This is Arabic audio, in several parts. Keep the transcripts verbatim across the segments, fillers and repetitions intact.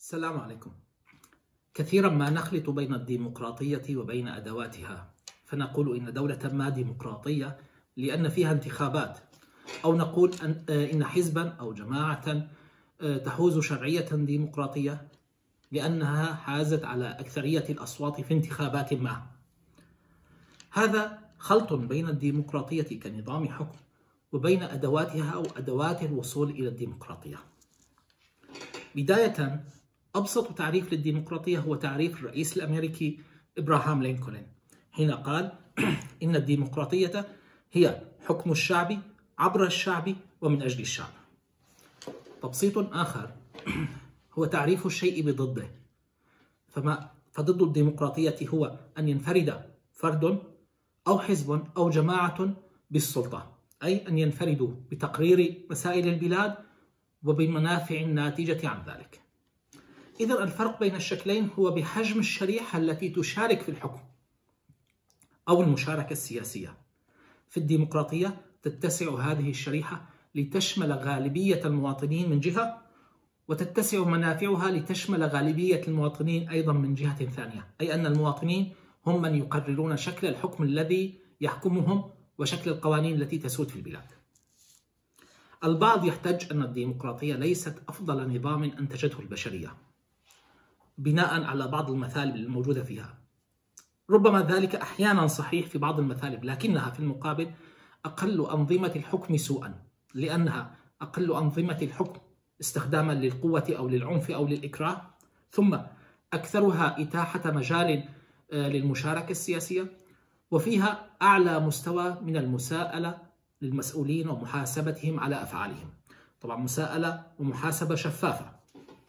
السلام عليكم. كثيرا ما نخلط بين الديمقراطية وبين أدواتها، فنقول إن دولة ما ديمقراطية لأن فيها انتخابات، أو نقول إن حزبا أو جماعة تحوز شرعية ديمقراطية لأنها حازت على أكثرية الأصوات في انتخابات ما. هذا خلط بين الديمقراطية كنظام حكم وبين أدواتها أو أدوات الوصول إلى الديمقراطية. بداية، أبسط تعريف للديمقراطية هو تعريف الرئيس الأمريكي إبراهام لينكولن حين قال إن الديمقراطية هي حكم الشعب عبر الشعب ومن أجل الشعب. تبسيط آخر هو تعريف الشيء بضده، فما فضد الديمقراطية هو أن ينفرد فرد أو حزب أو جماعة بالسلطة، أي أن ينفردوا بتقرير مسائل البلاد وبمنافع الناتجة عن ذلك. إذن الفرق بين الشكلين هو بحجم الشريحة التي تشارك في الحكم أو المشاركة السياسية. في الديمقراطية تتسع هذه الشريحة لتشمل غالبية المواطنين من جهة، وتتسع منافعها لتشمل غالبية المواطنين أيضا من جهة ثانية، أي أن المواطنين هم من يقررون شكل الحكم الذي يحكمهم وشكل القوانين التي تسود في البلاد. البعض يحتج أن الديمقراطية ليست أفضل نظام أنتجته البشرية بناء على بعض المثالب الموجودة فيها. ربما ذلك أحيانا صحيح في بعض المثالب، لكنها في المقابل أقل أنظمة الحكم سوءا، لأنها أقل أنظمة الحكم استخداما للقوة أو للعنف أو للإكراه، ثم أكثرها إتاحة مجال للمشاركة السياسية، وفيها أعلى مستوى من المساءلة للمسؤولين ومحاسبتهم على أفعالهم. طبعا مساءلة ومحاسبة شفافة.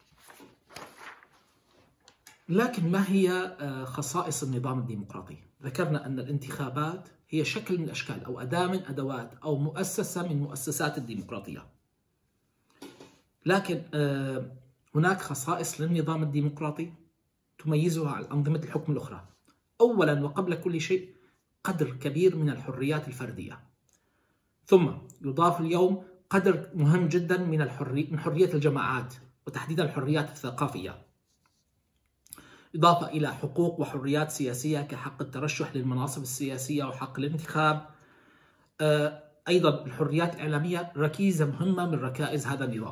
لكن ما هي خصائص النظام الديمقراطي؟ ذكرنا أن الانتخابات هي شكل من أشكال أو أداة من أدوات أو مؤسسة من مؤسسات الديمقراطية. لكن هناك خصائص للنظام الديمقراطي تميزها عن أنظمة الحكم الأخرى. أولا وقبل كل شيء قدر كبير من الحريات الفردية، ثم يضاف اليوم قدر مهم جدا من الحرية من حرية الجماعات وتحديدا الحريات الثقافية، إضافة إلى حقوق وحريات سياسية كحق الترشح للمناصب السياسية وحق الانتخاب. أيضا الحريات الإعلامية ركيزة مهمة من ركائز هذا النظام.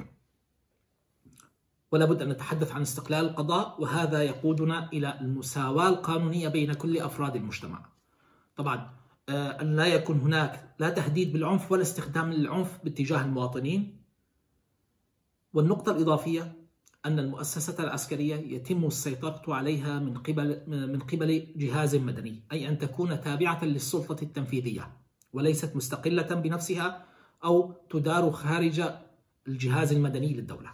ولا بد أن نتحدث عن استقلال القضاء، وهذا يقودنا إلى المساواة القانونية بين كل أفراد المجتمع. طبعا أن لا يكون هناك لا تهديد بالعنف ولا استخدام للعنف باتجاه المواطنين. والنقطة الإضافية أن المؤسسة العسكرية يتم السيطرة عليها من قبل من قبل جهاز مدني، أي أن تكون تابعة للسلطة التنفيذية وليست مستقلة بنفسها أو تدار خارج الجهاز المدني للدولة.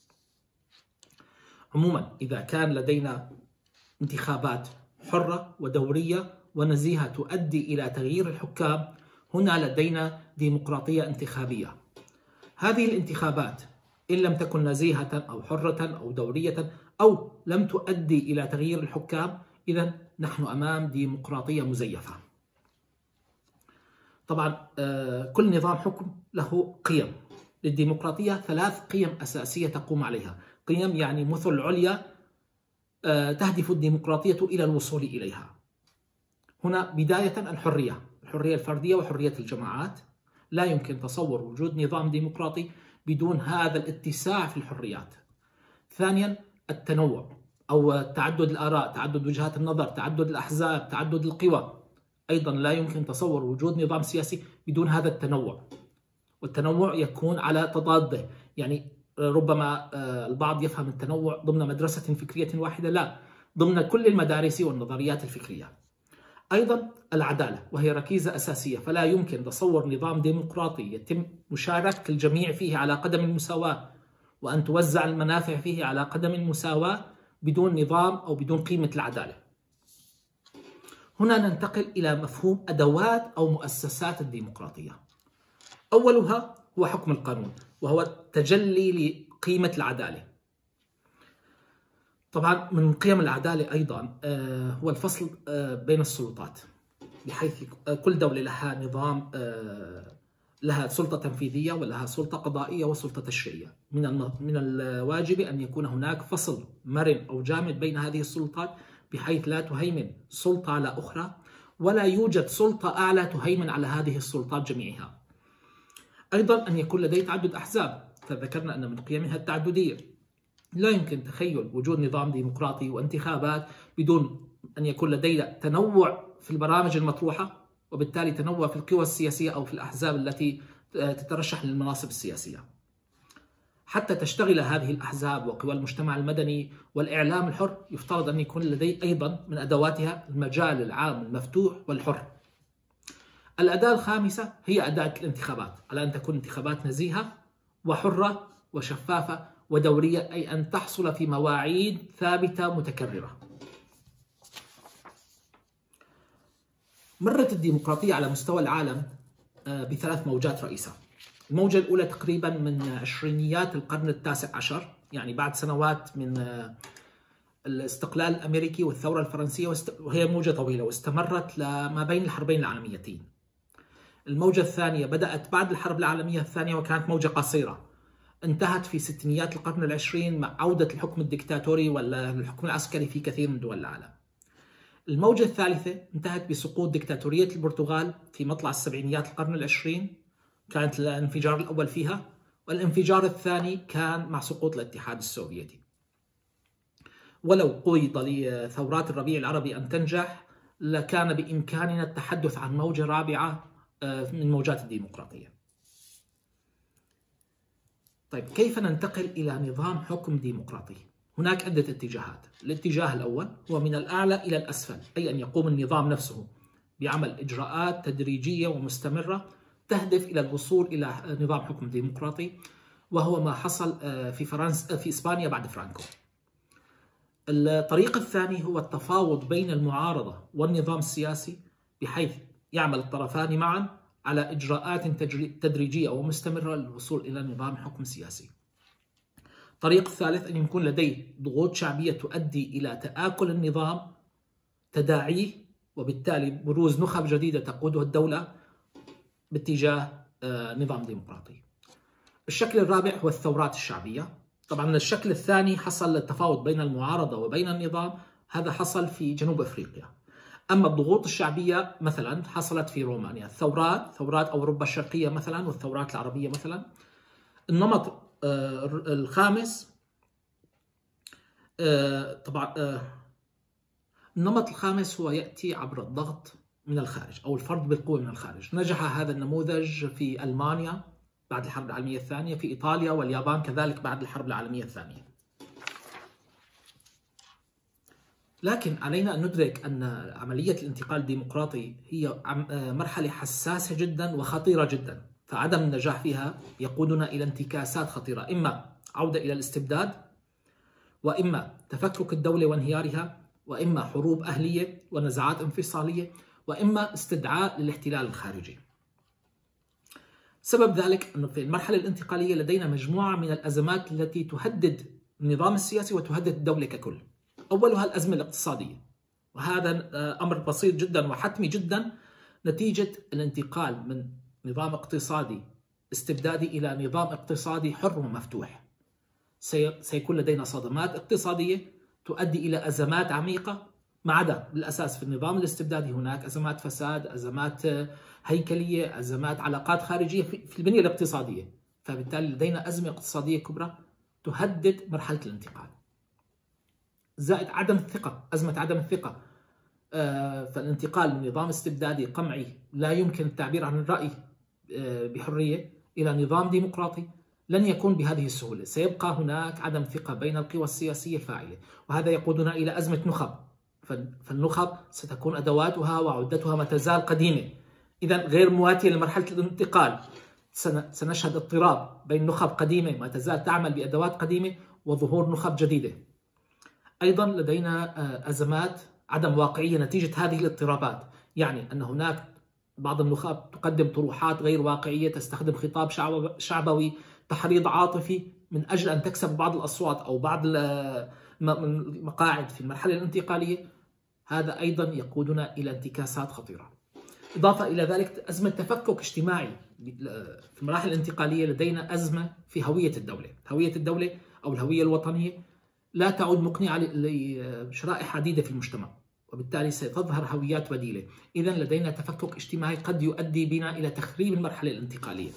عموما إذا كان لدينا انتخابات حرة ودورية ونزيهة تؤدي إلى تغيير الحكام، هنا لدينا ديمقراطية انتخابية. هذه الانتخابات إن لم تكن نزيهة أو حرة أو دورية أو لم تؤدي إلى تغيير الحكام، إذن نحن أمام ديمقراطية مزيفة. طبعا كل نظام حكم له قيم. للديمقراطية ثلاث قيم أساسية تقوم عليها، قيم يعني مثل عليا تهدف الديمقراطية إلى الوصول إليها. هنا بداية الحرية، الحرية الفردية وحرية الجماعات. لا يمكن تصور وجود نظام ديمقراطي بدون هذا الاتساع في الحريات. ثانيا التنوع أو تعدد الآراء، تعدد وجهات النظر، تعدد الأحزاب، تعدد القوى. أيضا لا يمكن تصور وجود نظام سياسي بدون هذا التنوع، والتنوع يكون على تضاده. يعني ربما البعض يفهم التنوع ضمن مدرسة فكرية واحدة، لا، ضمن كل المدارس والنظريات الفكرية. أيضا العدالة، وهي ركيزة أساسية، فلا يمكن تصور نظام ديمقراطي يتم مشاركة الجميع فيه على قدم المساواة وأن توزع المنافع فيه على قدم المساواة بدون نظام أو بدون قيمة العدالة. هنا ننتقل إلى مفهوم أدوات أو مؤسسات الديمقراطية. أولها هو حكم القانون، وهو التجلي لقيمة العدالة. طبعا من قيم العدالة أيضا هو الفصل بين السلطات، بحيث كل دولة لها نظام لها سلطة تنفيذية ولها سلطة قضائية وسلطة تشريعية. من من الواجب أن يكون هناك فصل مرن أو جامد بين هذه السلطات بحيث لا تهيمن سلطة على أخرى، ولا يوجد سلطة أعلى تهيمن على هذه السلطات جميعها. أيضا أن يكون لديه تعدد أحزاب، فذكرنا أن من قيمها التعددية. لا يمكن تخيل وجود نظام ديمقراطي وانتخابات بدون أن يكون لدينا تنوع في البرامج المطروحة، وبالتالي تنوع في القوى السياسية أو في الأحزاب التي تترشح للمناصب السياسية. حتى تشتغل هذه الأحزاب وقوى المجتمع المدني والإعلام الحر، يفترض أن يكون لديه أيضا من أدواتها المجال العام المفتوح والحر. الأداة الخامسة هي أداة الانتخابات، على أن تكون انتخابات نزيهة وحرة وشفافة ودورية، أي أن تحصل في مواعيد ثابتة متكررة. مرت الديمقراطية على مستوى العالم بثلاث موجات رئيسة. الموجة الأولى تقريبا من عشرينيات القرن التاسع عشر، يعني بعد سنوات من الاستقلال الأمريكي والثورة الفرنسية، وهي موجة طويلة واستمرت لما بين الحربين العالميتين. الموجة الثانية بدأت بعد الحرب العالمية الثانية وكانت موجة قصيرة، انتهت في ستينيات القرن العشرين مع عودة الحكم الدكتاتوري والحكم العسكري في كثير من دول العالم. الموجة الثالثة انتهت بسقوط دكتاتورية البرتغال في مطلع السبعينيات القرن العشرين، كانت الانفجار الأول فيها، والانفجار الثاني كان مع سقوط الاتحاد السوفيتي. ولو قيد لثورات الربيع العربي أن تنجح، لكان بإمكاننا التحدث عن موجة رابعة من موجات الديمقراطية. طيب، كيف ننتقل إلى نظام حكم ديمقراطي؟ هناك عدة اتجاهات. الاتجاه الأول هو من الأعلى إلى الأسفل، أي أن يقوم النظام نفسه بعمل إجراءات تدريجية ومستمرة تهدف إلى الوصول إلى نظام حكم ديمقراطي، وهو ما حصل في فرنسا في إسبانيا بعد فرانكو. الطريق الثاني هو التفاوض بين المعارضة والنظام السياسي، بحيث يعمل الطرفان معا على إجراءات تدريجية ومستمرة للوصول إلى نظام حكم سياسي. الطريق الثالث أن يكون لديه ضغوط شعبية تؤدي إلى تآكل النظام، تداعيه، وبالتالي بروز نخب جديدة تقودها الدولة باتجاه نظام ديمقراطي. الشكل الرابع هو الثورات الشعبية. طبعا الشكل الثاني حصل التفاوض بين المعارضة وبين النظام، هذا حصل في جنوب أفريقيا. أما الضغوط الشعبية مثلا حصلت في رومانيا، الثورات ثورات أوروبا الشرقية مثلا والثورات العربية مثلا. النمط الخامس طبعا النمط الخامس هو يأتي عبر الضغط من الخارج أو الفرض بالقوة من الخارج. نجح هذا النموذج في ألمانيا بعد الحرب العالمية الثانية، في إيطاليا واليابان كذلك بعد الحرب العالمية الثانية. لكن علينا أن ندرك أن عملية الانتقال الديمقراطي هي مرحلة حساسة جدا وخطيرة جدا، فعدم النجاح فيها يقودنا إلى انتكاسات خطيرة، إما عودة إلى الاستبداد، وإما تفكك الدولة وانهيارها، وإما حروب أهلية ونزاعات انفصالية، وإما استدعاء للاحتلال الخارجي. سبب ذلك أنه في المرحلة الانتقالية لدينا مجموعة من الأزمات التي تهدد النظام السياسي وتهدد الدولة ككل. أولها الأزمة الاقتصادية، وهذا أمر بسيط جدا وحتمي جدا نتيجة الانتقال من نظام اقتصادي استبدادي إلى نظام اقتصادي حر ومفتوح. سيكون لدينا صدمات اقتصادية تؤدي إلى أزمات عميقة، ما عدا بالأساس في النظام الاستبدادي هناك أزمات فساد، أزمات هيكلية، أزمات علاقات خارجية في البنية الاقتصادية، فبالتالي لدينا أزمة اقتصادية كبرى تهدد مرحلة الانتقال. زائد عدم الثقة، أزمة عدم الثقة. فالانتقال من نظام استبدادي قمعي لا يمكن التعبير عن الرأي بحرية إلى نظام ديمقراطي لن يكون بهذه السهولة. سيبقى هناك عدم ثقة بين القوى السياسية الفاعلة، وهذا يقودنا إلى أزمة نخب. فالنخب ستكون أدواتها وعدتها ما تزال قديمة، إذا غير مواتية لمرحلة الانتقال. سنشهد اضطراب بين نخب قديمة ما تزال تعمل بأدوات قديمة وظهور نخب جديدة. أيضا لدينا أزمات عدم واقعية نتيجة هذه الاضطرابات، يعني أن هناك بعض النخب تقدم طروحات غير واقعية، تستخدم خطاب شعبوي، تحريض عاطفي من أجل أن تكسب بعض الأصوات أو بعض المقاعد في المرحلة الانتقالية. هذا أيضا يقودنا إلى انتكاسات خطيرة. إضافة إلى ذلك أزمة تفكك اجتماعي، في المراحل الانتقالية لدينا أزمة في هوية الدولة. هوية الدولة أو الهوية الوطنية لا تعد مقنعة لشرائح عديدة في المجتمع، وبالتالي ستظهر هويات بديلة. إذن لدينا تفكك اجتماعي قد يؤدي بنا إلى تخريب المرحلة الانتقالية.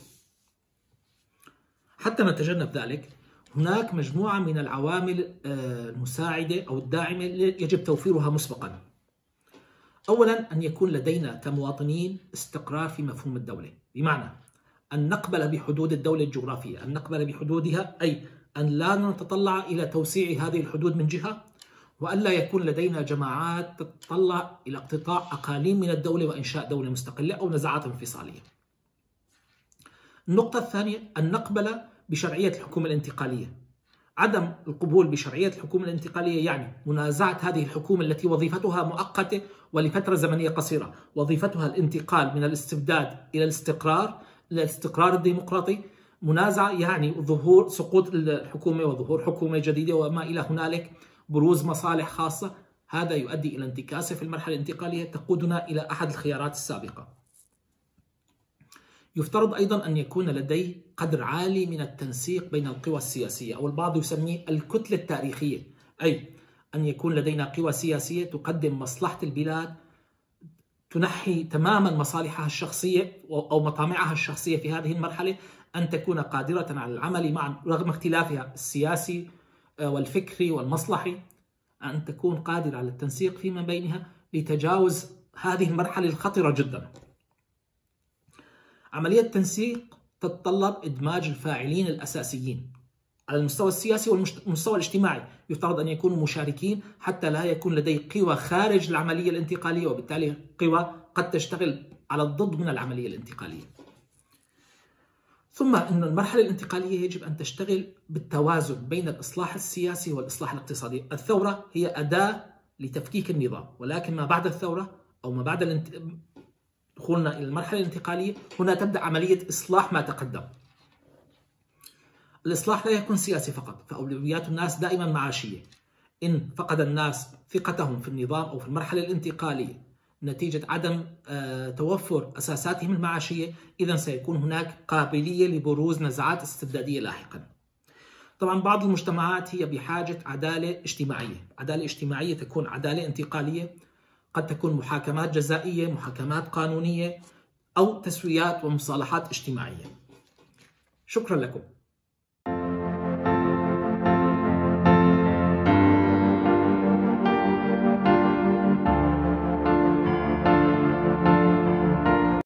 حتى نتجنب ذلك هناك مجموعة من العوامل المساعدة أو الداعمة يجب توفيرها مسبقا. أولا، أن يكون لدينا كمواطنين استقرار في مفهوم الدولة، بمعنى أن نقبل بحدود الدولة الجغرافية، أن نقبل بحدودها، أي أن لا نتطلع إلى توسيع هذه الحدود من جهة، وألا يكون لدينا جماعات تتطلع إلى اقتطاع أقاليم من الدولة وإنشاء دولة مستقلة أو نزاعات انفصالية. النقطة الثانية، أن نقبل بشرعية الحكومة الانتقالية. عدم القبول بشرعية الحكومة الانتقالية يعني منازعة هذه الحكومة التي وظيفتها مؤقتة ولفترة زمنية قصيرة، وظيفتها الانتقال من الاستبداد إلى الاستقرار، إلى الاستقرار الديمقراطي. منازعة يعني ظهور سقوط الحكومة وظهور حكومة جديدة وما إلى هنالك، بروز مصالح خاصة. هذا يؤدي إلى انتكاسة في المرحلة الانتقالية تقودنا إلى أحد الخيارات السابقة. يفترض أيضا أن يكون لدي قدر عالي من التنسيق بين القوى السياسية، أو البعض يسميه الكتلة التاريخية، أي أن يكون لدينا قوى سياسية تقدم مصلحة البلاد، تنحي تماما مصالحها الشخصية أو مطامعها الشخصية في هذه المرحلة، أن تكون قادرة على العمل معا رغم اختلافها السياسي والفكري والمصلحي، أن تكون قادرة على التنسيق فيما بينها لتجاوز هذه المرحلة الخطرة جدا. عملية التنسيق تتطلب إدماج الفاعلين الأساسيين على المستوى السياسي والمستوى الاجتماعي، يفترض أن يكونوا مشاركين حتى لا يكون لدي قوى خارج العملية الانتقالية، وبالتالي قوى قد تشتغل على الضد من العملية الانتقالية. ثم أن المرحلة الانتقالية يجب أن تشتغل بالتوازن بين الإصلاح السياسي والإصلاح الاقتصادي. الثورة هي أداة لتفكيك النظام، ولكن ما بعد الثورة أو ما بعد الانت... دخولنا إلى المرحلة الانتقالية هنا تبدأ عملية إصلاح ما تقدم. الإصلاح لا يكون سياسي فقط، فأولويات الناس دائما معاشية. إن فقد الناس ثقتهم في النظام أو في المرحلة الانتقالية نتيجة عدم توفر أساساتهم المعاشية، إذن سيكون هناك قابلية لبروز نزعات استبدادية لاحقا. طبعا بعض المجتمعات هي بحاجة عدالة اجتماعية. عدالة اجتماعية تكون عدالة انتقالية، قد تكون محاكمات جزائية، محاكمات قانونية، أو تسويات ومصالحات اجتماعية. شكرا لكم.